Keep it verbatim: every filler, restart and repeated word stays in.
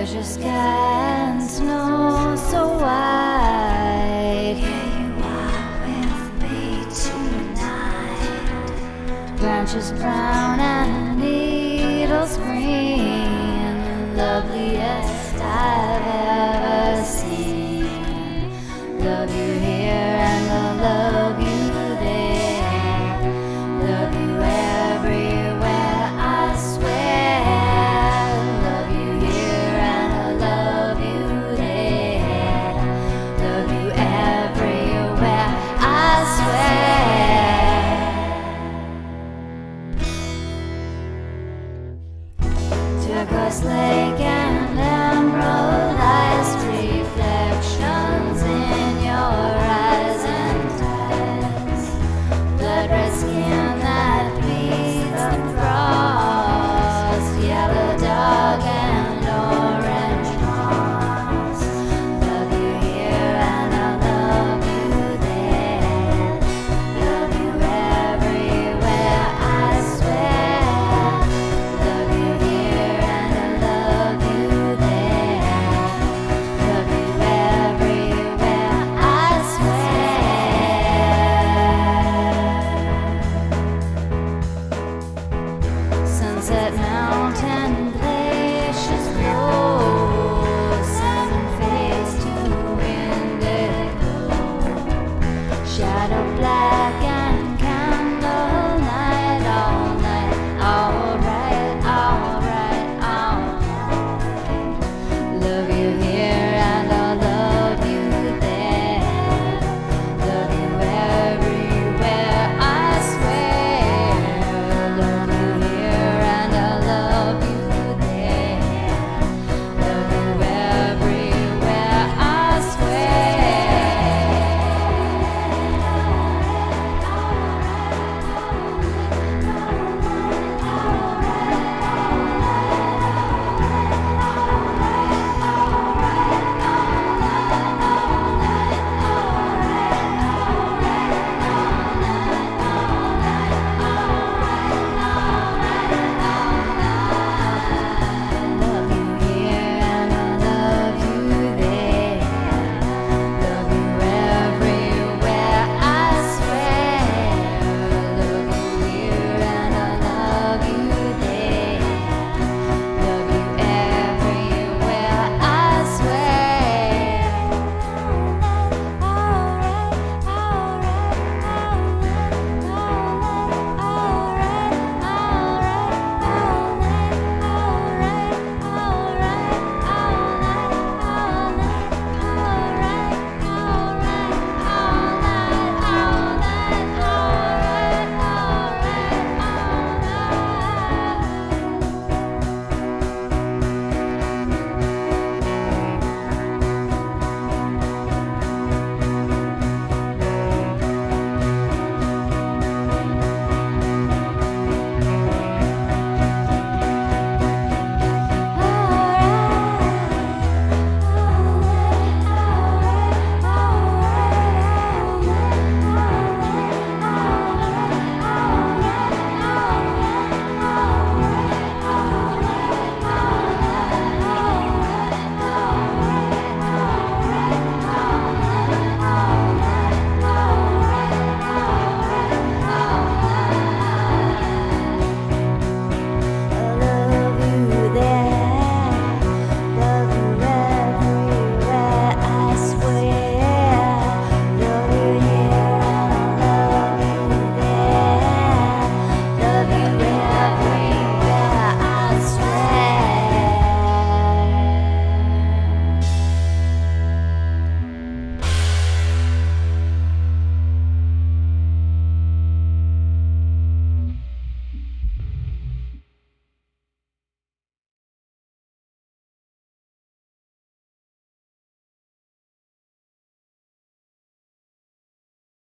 Azure Sky and snow so white. Here you are with me tonight. Branches brown and needles green, loveliest I've ever seen. Love you here and I'll love you there. Love you everywhere, I swear. Love you here and I'll love you there. Love you everywhere, I swear. Turquoise lake and emerald